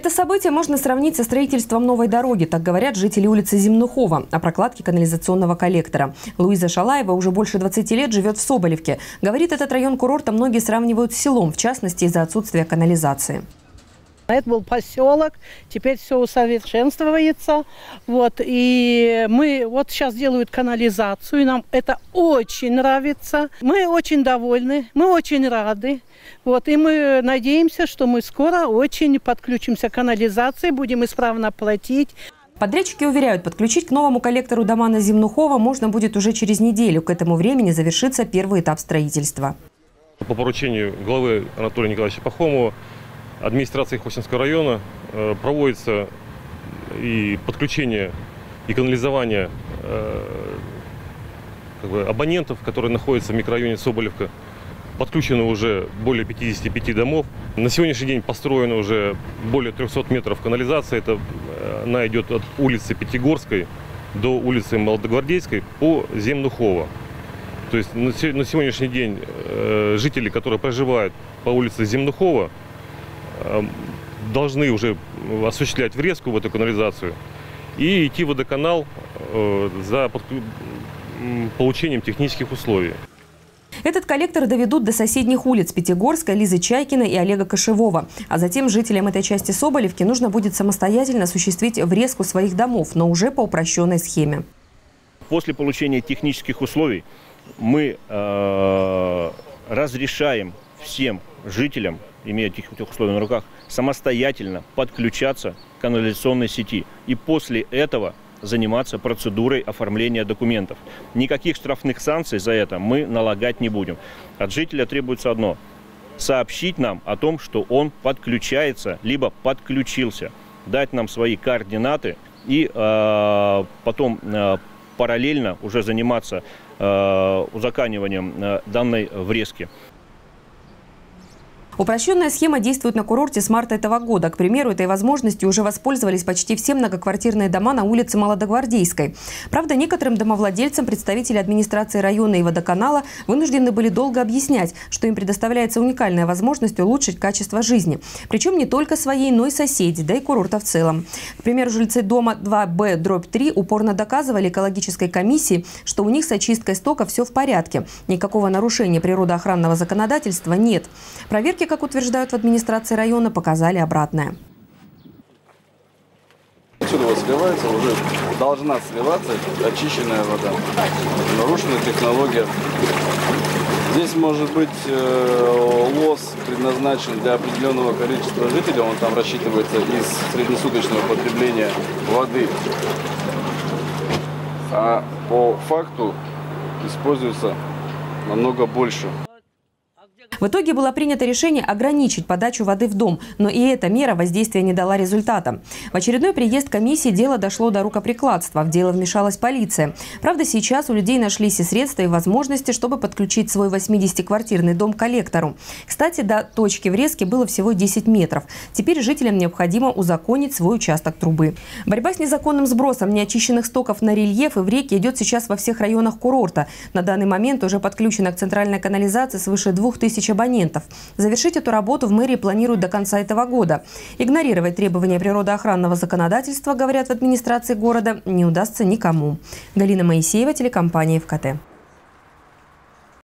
Это событие можно сравнить со строительством новой дороги, так говорят жители улицы Земнухова о прокладке канализационного коллектора. Луиза Шалаева уже больше 20 лет живет в Соболевке. Говорит, этот район курорта многие сравнивают с селом, в частности из-за отсутствия канализации. Это был поселок, теперь все усовершенствуется. И мы сейчас делают канализацию, и нам это очень нравится. Мы очень довольны, мы очень рады. И мы надеемся, что мы скоро очень подключимся к канализации, будем исправно платить. Подрядчики уверяют, подключить к новому коллектору дома на Земнухова можно будет уже через неделю. К этому времени завершится первый этап строительства. По поручению главы Анатолия Николаевича Пахомова администрации Хвостинского района проводится и подключение, и канализование абонентов, которые находятся в микрорайоне Соболевка. Подключено уже более 55 домов. На сегодняшний день построено уже более 300 метров канализации. Она идет от улицы Пятигорской до улицы Молодогвардейской по Земнухова. То есть на сегодняшний день жители, которые проживают по улице Земнухова, должны уже осуществлять врезку в эту канализацию и идти в водоканал за получением технических условий. Этот коллектор доведут до соседних улиц Пятигорской, Лизы Чайкиной и Олега Кошевого. А затем жителям этой части Соболевки нужно будет самостоятельно осуществить врезку своих домов, но уже по упрощенной схеме. После получения технических условий мы разрешаем всем жителям, имея этих условий на руках, самостоятельно подключаться к канализационной сети. И после этого заниматься процедурой оформления документов. Никаких штрафных санкций за это мы налагать не будем. От жителя требуется одно – сообщить нам о том, что он подключается, либо подключился, дать нам свои координаты и потом параллельно уже заниматься узакониванием данной врезки. Упрощенная схема действует на курорте с марта этого года. К примеру, этой возможностью уже воспользовались почти все многоквартирные дома на улице Молодогвардейской. Правда, некоторым домовладельцам представители администрации района и водоканала вынуждены были долго объяснять, что им предоставляется уникальная возможность улучшить качество жизни. Причем не только своей, но и соседей, да и курорта в целом. К примеру, жильцы дома 2Б/3 упорно доказывали экологической комиссии, что у них с очисткой стока все в порядке. Никакого нарушения природоохранного законодательства нет. Проверки, как утверждают в администрации района, показали обратное. Отсюда вот сливается, уже должна сливаться очищенная вода. Нарушена технология. Здесь может быть лоз предназначен для определенного количества жителей, он там рассчитывается из среднесуточного потребления воды. А по факту используется намного больше. В итоге было принято решение ограничить подачу воды в дом, но и эта мера воздействия не дала результата. В очередной приезд комиссии дело дошло до рукоприкладства. В дело вмешалась полиция. Правда, сейчас у людей нашлись и средства, и возможности, чтобы подключить свой 80-квартирный дом к коллектору. Кстати, до точки врезки было всего 10 метров. Теперь жителям необходимо узаконить свой участок трубы. Борьба с незаконным сбросом неочищенных стоков на рельеф и в реки идет сейчас во всех районах курорта. На данный момент уже подключено к центральной канализации свыше 2000 абонентов. Завершить эту работу в мэрии планируют до конца этого года. Игнорировать требования природоохранного законодательства, говорят в администрации города, не удастся никому. Галина Моисеева, телекомпания ФКТ.